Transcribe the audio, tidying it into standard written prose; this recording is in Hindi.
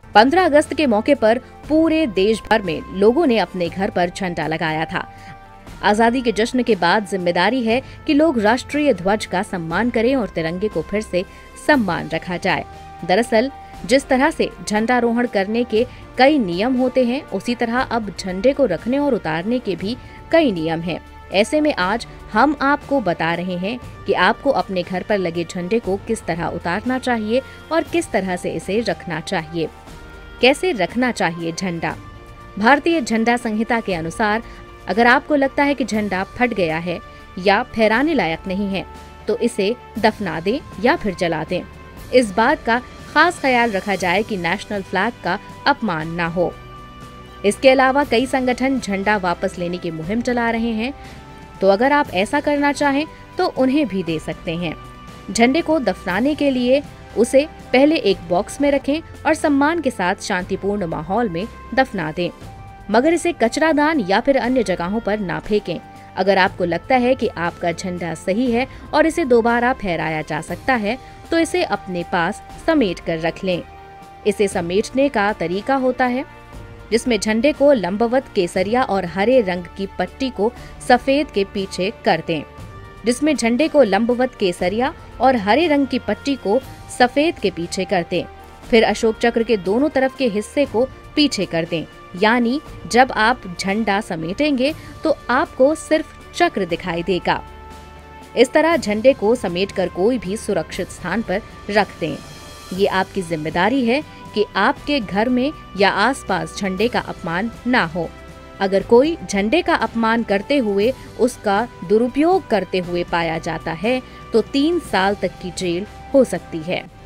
15 अगस्त के मौके पर पूरे देश भर में लोगों ने अपने घर पर झंडा लगाया था। आजादी के जश्न के बाद जिम्मेदारी है कि लोग राष्ट्रीय ध्वज का सम्मान करें और तिरंगे को फिर से सम्मान रखा जाए। दरअसल जिस तरह से झंडारोहण करने के कई नियम होते हैं, उसी तरह अब झंडे को रखने और उतारने के भी कई नियम हैं। ऐसे में आज हम आपको बता रहे हैं कि आपको अपने घर पर लगे झंडे को किस तरह उतारना चाहिए और किस तरह से इसे रखना चाहिए। कैसे रखना चाहिए झंडा? भारतीय झंडा संहिता के अनुसार अगर आपको लगता है कि झंडा फट गया है या फहराने लायक नहीं है, तो इसे दफना दें या फिर जला दें। इस बात का खास ख्याल रखा जाए कि नेशनल फ्लैग का अपमान ना हो। इसके अलावा कई संगठन झंडा वापस लेने की मुहिम चला रहे हैं, तो अगर आप ऐसा करना चाहें तो उन्हें भी दे सकते हैं। झंडे को दफनाने के लिए उसे पहले एक बॉक्स में रखें और सम्मान के साथ शांतिपूर्ण माहौल में दफना दें, मगर इसे कचरादान या फिर अन्य जगहों पर ना फेंकें। अगर आपको लगता है कि आपका झंडा सही है और इसे दोबारा फहराया जा सकता है, तो इसे अपने पास समेट कर रख लें। इसे समेटने का तरीका होता है जिसमें झंडे को लंबवत केसरिया और हरे रंग की पट्टी को सफेद के पीछे कर दें। जिसमें झंडे को लंबवत केसरिया और हरे रंग की पट्टी को सफेद के पीछे कर दें। फिर अशोक चक्र के दोनों तरफ के हिस्से को पीछे कर दें। यानी जब आप झंडा समेटेंगे तो आपको सिर्फ चक्र दिखाई देगा। इस तरह झंडे को समेटकर कोई भी सुरक्षित स्थान पर रख दें। ये आपकी जिम्मेदारी है कि आपके घर में या आसपास झंडे का अपमान ना हो। अगर कोई झंडे का अपमान करते हुए उसका दुरुपयोग करते हुए पाया जाता है तो 3 साल तक की जेल हो सकती है।